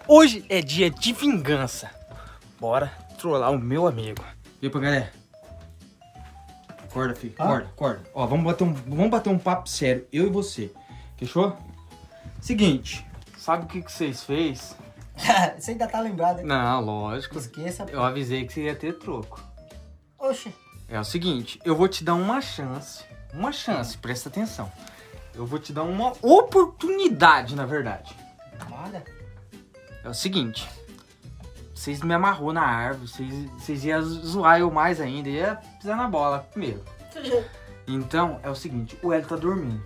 Hoje é dia de vingança. Bora trollar o meu amigo. E aí, pra galera? Acorda, filho. Acorda. Ó, vamos bater um papo sério, eu e você. Fechou? Seguinte, sabe o que vocês fez? Você ainda tá lembrado, hein? Não, lógico. Esqueça. Eu avisei que você ia ter troco. Oxe. É o seguinte, eu vou te dar uma chance. Uma chance, presta atenção. Eu vou te dar uma oportunidade, na verdade. Olha. É o seguinte, vocês me amarrou na árvore, vocês iam zoar eu mais ainda, ia pisar na bola primeiro. Então, é o seguinte, o Hélio tá dormindo.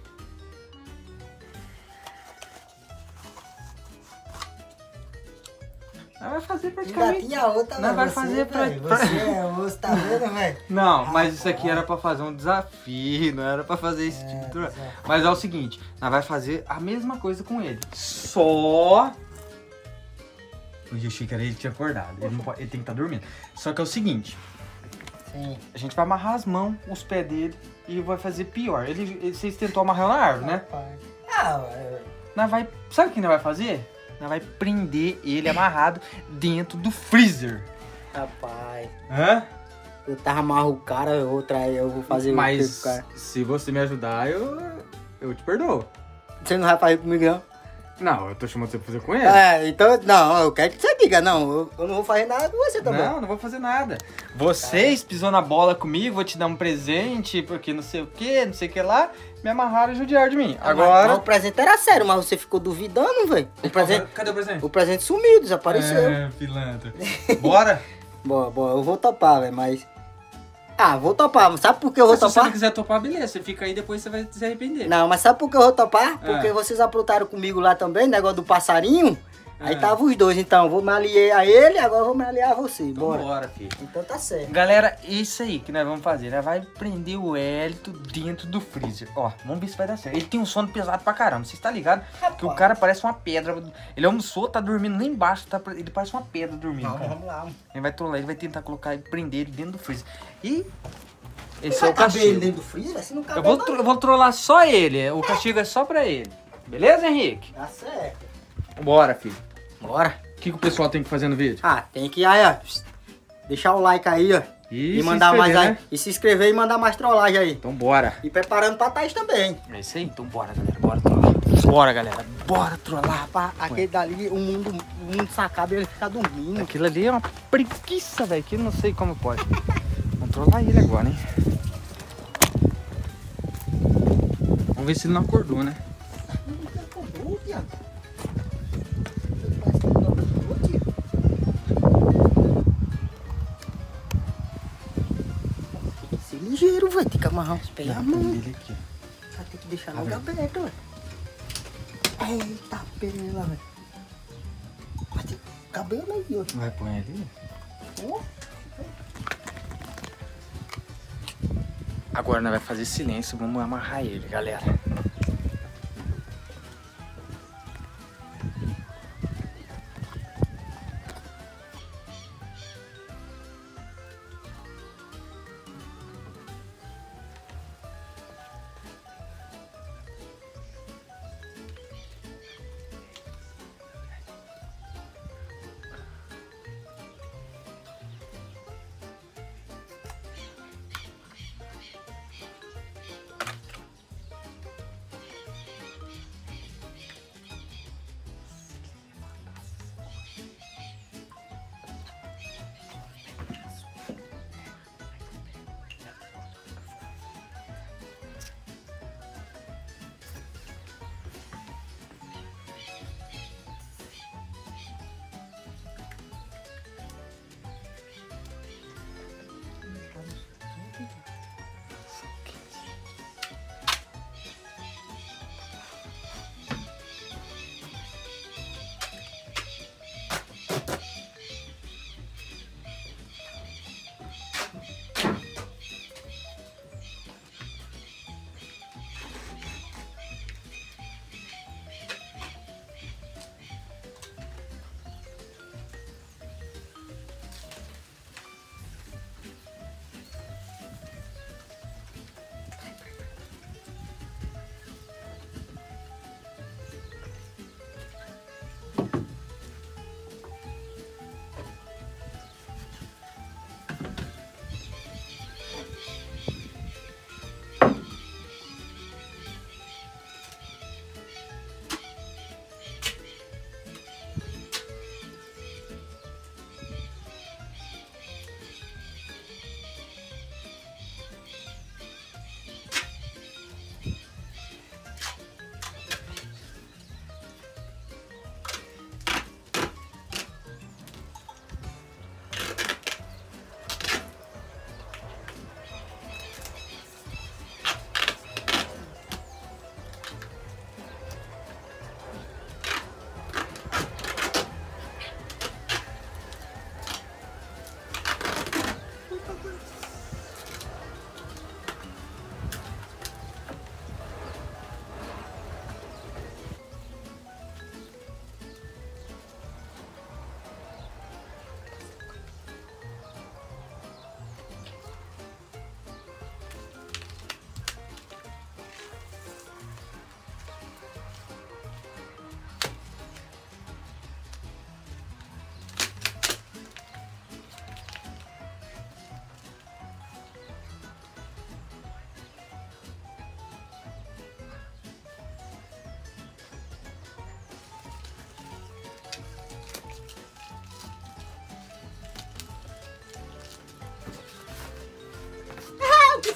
Ela vai fazer praticamente... Ainda tinha outra, não vai fazer pra... Você é osso, tá vendo, velho? Não, mas isso aqui era pra fazer um desafio, não era pra fazer esse tipo de troço. Mas é o seguinte, nós vai fazer a mesma coisa com ele. Só... Hoje eu achei que era ele que tinha acordado, ele tem que estar dormindo. Só que é o seguinte, Sim. a gente vai amarrar as mãos, os pés dele e vai fazer pior. Vocês tentou amarrar na árvore, né? Nós vai... Sabe o que nós vai fazer? Nós vai prender ele amarrado dentro do freezer. Rapaz. Hã? Eu tava amarro o cara, eu vou fazer mas o cara. Se você me ajudar, eu te perdoo. Você não vai fazer comigo, não? Não, eu tô chamando você pra fazer com ele. Então, não, eu quero que você diga, não, eu não vou fazer nada com você também. Não vou fazer nada. Vocês pisou na bola comigo, vou te dar um presente, porque não sei o que, não sei o que lá, me amarraram e judiaram de mim. Agora... Mas o presente era sério, mas você ficou duvidando, velho. Cadê o presente? O presente sumiu, desapareceu. Pilantra. Bora? Boa, eu vou topar, velho, mas... vou topar, sabe por que eu vou Se você topar? não quiser topar, beleza, você fica aí, depois você vai se arrepender. Não, mas sabe por que eu vou topar? Porque vocês aprontaram comigo lá também, negócio do passarinho. Aí tava os dois, então eu vou me aliar a ele, agora eu vou me aliar a você. Então Bora. bora, filho. Então tá certo. Galera, isso aí que nós vamos fazer. Nós vai prender o Hélito dentro do freezer. Ó, vamos ver se vai dar certo. Ele tem um sono pesado pra caramba, você está ligado? Que o cara parece uma pedra. Ele almoçou, tá dormindo lá embaixo, ele parece uma pedra dormindo. Vamos lá. Ele vai trollar, ele vai tentar colocar e prender ele dentro do freezer. E... esse Você é o vai caber ele castigo. dentro do freezer? Assim não cabe Eu vou trollar só ele. O castigo é só pra ele. Beleza, Henrique? Tá certo. Bora, filho. Bora. O que o pessoal tem que fazer no vídeo? Tem que aí, ó. Deixar o like aí, ó. E mandar mais aí. Né? E se inscrever e mandar mais trollagem aí. Então bora. E preparando pra Thaís também. É isso aí? Então bora, galera. Bora trollar. Bora, galera. Bora trollar. Rapaz, aquele dali, o mundo sacado, ele fica dormindo. Aquilo ali é uma preguiça, velho. Que eu não sei como pode. Vamos trollar ele agora, hein? Vamos ver se ele não acordou, né? Ser ligeiro, velho. Tem que amarrar os pés à mão. Dele aqui. Vai ter que deixar logo aberto, velho. Eita pela, velho. Vai ter cabelo aí, ó. Vai pôr ali? Agora nós vamos fazer silêncio. Vamos amarrar ele, galera.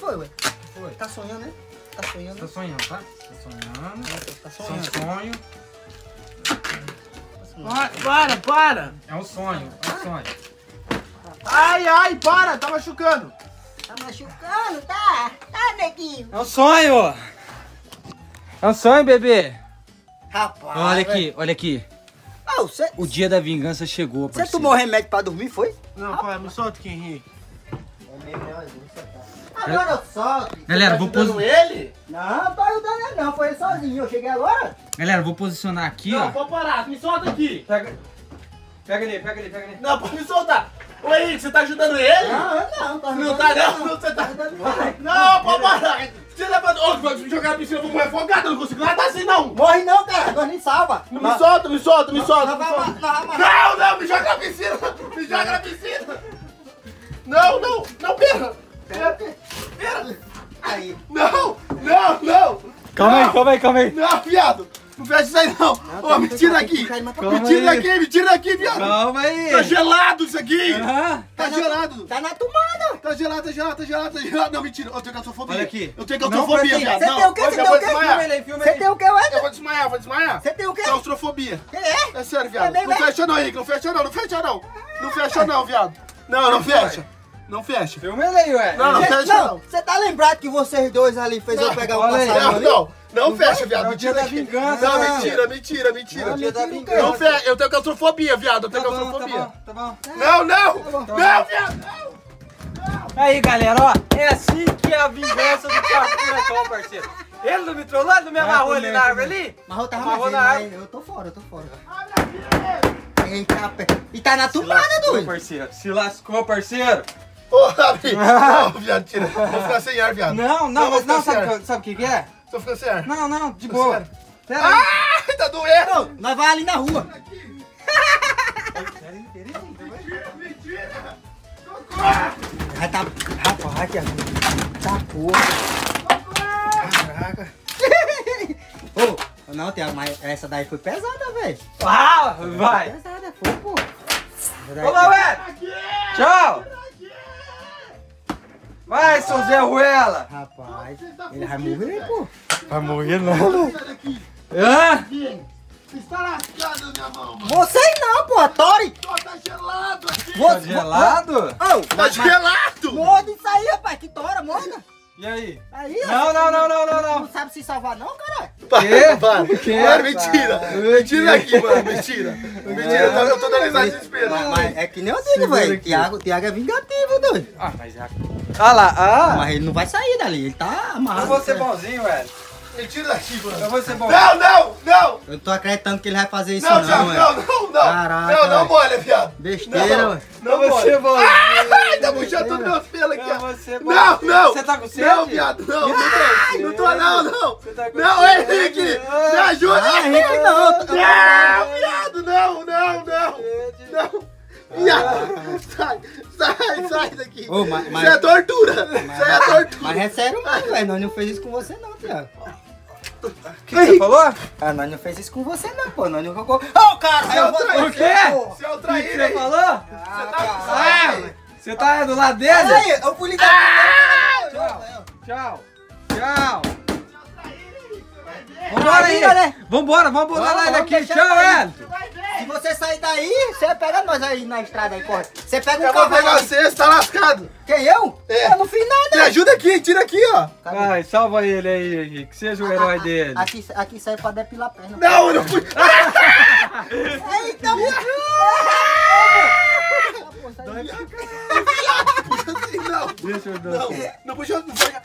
foi, ué? Foi. Tá sonhando, né? Tá sonhando. Tá sonhando, tá? Tá sonhando. Tá Só um sonhando. sonho. Para! É um sonho, é um sonho. Ai, para! Tá machucando! Tá machucando, tá? Tá, neguinho. É um sonho! É um sonho, bebê! Rapaz. Olha aqui, olha aqui. Ô, você O dia da vingança chegou, parceiro. tomou remédio pra dormir, foi? Não, pai, me solta aqui, Henrique. Agora eu solto. Galera, vou ele? Não, tô ajudando ele não, foi ele sozinho. Eu cheguei agora. Galera, vou posicionar aqui, Não, ó. pode parar, me solta aqui. Pega ali. Não, pode me soltar. Ô Henrique, você tá ajudando ele? Não, tô ajudando Não tá ele não, você tá... Não, pode parar. Você levanta... Ô, vai me jogar na piscina, eu vou morrer afogado, eu não consigo nadar assim não. Morre não, cara, nós nem salva. Não, me solta. Nós vamos amarrar. Não, me joga na piscina. Me joga na piscina. Não, pera. Aí. Não. Calma aí. Não, viado. Não fecha isso aí não. Ô, me tira daqui. Me tira daqui, viado. Calma aí. Tá gelado isso aqui. Aham. Tá gelado. Tá na tomada. Tá gelado. Não, mentira. Eu tenho claustrofobia. Olha aqui. Eu tenho claustrofobia, viado. Você tem o quê? Eu Você tem vou o quê? desmaiar. Você tem o quê, Eu Wendel? vou desmaiar. Você tem o quê? Claustrofobia. É? É sério, viado. Também, Não velho? fecha não, Henrique. Não fecha não, viado. Não fecha. Não fecha. Filma ele aí, ué. Não fecha Não, não. você tá lembrado que vocês dois ali fez eu pegar o olha aí. passarinho ali? Não fecha, viado. É o dia da vingança, Não, mano. mentira. É o dia da vingança. Não fecha. Eu tenho claustrofobia, viado. Eu tenho claustrofobia. Tá bom. Não, viado. Aí, galera, ó. É assim que é a vingança do Thiago Furacão, parceiro. Ele não me trollou, ele não me amarrou ali na árvore ali? Mas eu tava Amarrou vendo, na árvore. mas eu tô fora. Eita, e tá na tomada, doido. Parceiro. Se lascou, parceiro. Ô, Rabi. Não, viado, tira. Vou ficar sem ar, viado. Não, sabe o que é? Tô ficando sem ar. Não, de boa. Sério. Pera aí. Ai, tá doendo. Nós vai ali na rua. Mentira. Vai tá... Rapaz, que tá porra. Caraca. Ô, não, Thiago, mas essa daí foi pesada, velho. Ah, vai. Pesada, foi, pô. Olá, ué. Tchau. Vai, seu Zé Ruela. Rapaz, ele vai morrer, pô. Vai morrer não. Sai daqui. Hã? Você está lascado na minha mão, mano. Vocês não, pô, Tori. Tá gelado aqui. Tá gelado? Ô, Tá gelado. morda isso aí, rapaz, que tora, morda. E aí? Aí, Não. Não sabe se salvar não, caralho? Quê? Para, mentira. Mentira aqui, mano. Mentira, eu tô dando risada de desespero. Mas é que nem eu digo, velho. Tiago é vingativo, doido. Ah, mas é. Ah lá, Mas ele não vai sair dali, ele tá amarrado. Eu vou ser bonzinho, velho. Mentira daqui, mano. Eu vou ser bonzinho. Não. Eu não tô acreditando que ele vai fazer isso Não, não, Thiago, velho. não. Caraca, Não molha, viado. Besteira, velho. Não Eu vou ser molha. bonzinho. Ai, tá puxando todos meus pelos aqui, Eu ó. vou ser bonzinho. Não. Você tá com sede? Não, viado, não. Não tô, não. Você tá com Não, sede? Henrique, me ajuda. Ah, Henrique, não. Não, viado, não. Viado, sai daqui. Ô, mas- Isso é tortura. Isso é tortura. Mas é sério mesmo, velho. Nós não fez isso com você não, Tiago. O que você falou? Ah, nós não fez isso com você não, pô. Nós não colocou... Ô, cara, Você é eu o vou... traíra. O quê? Você é o O que traíra você aí. falou? Ah, Sai. Você tá do lado dele? Aí, eu fui ligar... Tchau. Vambora aí, né? Vambora lá daqui. deixar Tchau, aí. Elton. Se você sair daí, você pega nós aí na estrada aí, corre. Você pega um Eu vou cavalo pegar aí. você, você tá lascado. Quem, eu? É. Eu não fiz nada. Me ajuda aqui, tira aqui, ó. Vai, salva ele aí, Henrique. Seja o herói dele. Aqui sai pra depilar a perna. Não, eu não fui. Eita, Não. Deixa eu dar. Não puxou, não foi.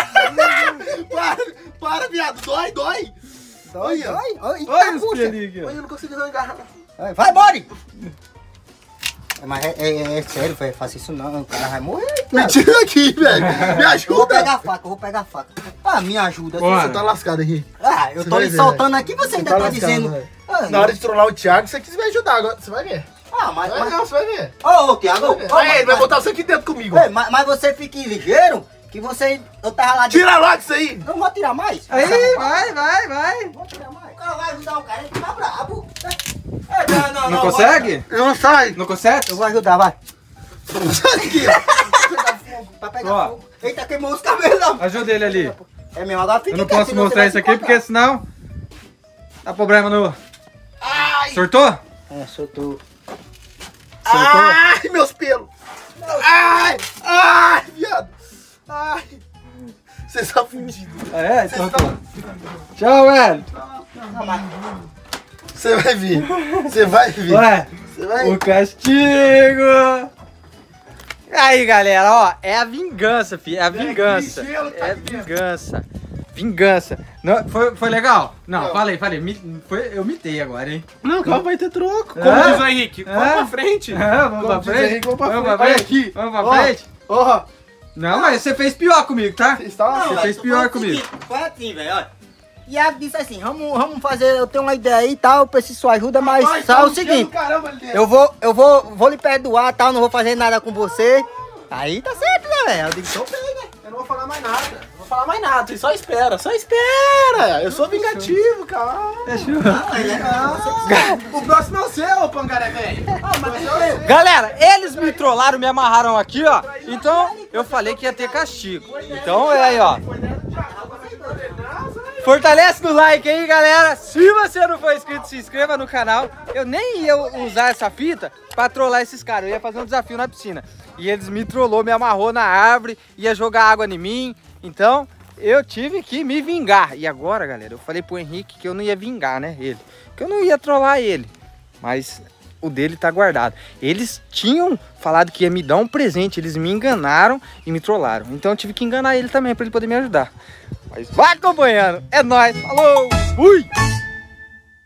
Para, viado, dói. Dói. Olha. Olha os pelinhos aqui, ó. Olha, eu não consigo arrancar. Vai, bora! Mas é sério, velho, faça isso não, o cara vai morrer. Me tira daqui, velho. Me Eu vou ajuda. pegar a faca, Ah, me ajuda. Bora. Você tá lascado aqui. Ah, eu Você tô vai lhe ver, soltando aqui, você ainda tá lascado, dizendo. velho. Ah, Na hora de trollar o Thiago, você quis me ajudar agora. Você vai ver. Ah, mas... Não, você vai ver. Ô, Thiago, Ele vai botar você aqui dentro comigo. mas você fique ligeiro, que você... Eu tava lá de... Tira logo isso aí. Eu não vou tirar mais. Aí, vai. Vou tirar mais. O cara vai ajudar o cara, ele tá brabo. Não, Não consegue? Não sai. Não consegue? Eu vou ajudar, vai. Sai daqui, ó. pra pegar Ó. fogo. Eita, queimou os cabelos. Ajuda ele ali. É mesmo, agora fica Eu não quieto, posso senão mostrar você isso vai aqui se porque senão dá problema no... Ai! Surtou? encontrar. É, soltou. Ai, meus pelos! Ai! Ai, viado! Ai! Você está fudido. É, então tá. Tchau, velho. Você vai vir. Você vai vir. Ué, Você vai o castigo. Aí, galera, ó, é a vingança, filho, é a vingança. aquele gelo que tá É aqui dentro. vingança. Vingança. Não, foi legal? Não, Não. falei. Eu mitei agora, hein? Não, calma, vai ter troco. Como É? diz o Henrique, vamos pra frente. Vamos pra Como diz o frente? Henrique, vamos pra Vamos frente. pra Olha frente? aqui. Vamos pra Ó, frente? Ó, Não, mas você fez pior comigo, tá? você está Não, Você velho, fez tu pior faz o comigo. seguinte, Foi assim, velho, olha. Iago disse assim, vamos fazer, eu tenho uma ideia aí e tal, eu preciso de sua ajuda, mas Rapaz, só tá o um cheiro seguinte, do caramba ali dentro. eu vou lhe perdoar, tal, não vou fazer nada com você. Aí tá certo, né, velho? Eu digo, tô bem, né? Eu não vou falar mais nada. Não vou falar mais nada. Você só espera. Só espera. Eu sou vingativo, calma. O próximo é o seu, pangaré velho. Galera, eles me trollaram, me amarraram aqui, ó. Então, eu falei que ia ter castigo. Então, é aí, ó. Fortalece no like aí, galera. Se você não for inscrito, se inscreva no canal. Eu nem ia usar essa fita pra trollar esses caras. Eu ia fazer um desafio na piscina. E eles me trollou, me amarrou na árvore, ia jogar água em mim. Então, eu tive que me vingar. E agora, galera, eu falei pro Henrique que eu não ia vingar, né, ele. Que eu não ia trollar ele. Mas o dele tá guardado. Eles tinham falado que ia me dar um presente. Eles me enganaram e me trollaram. Então eu tive que enganar ele também pra ele poder me ajudar. Mas vai acompanhando. É nóis. Falou. Fui.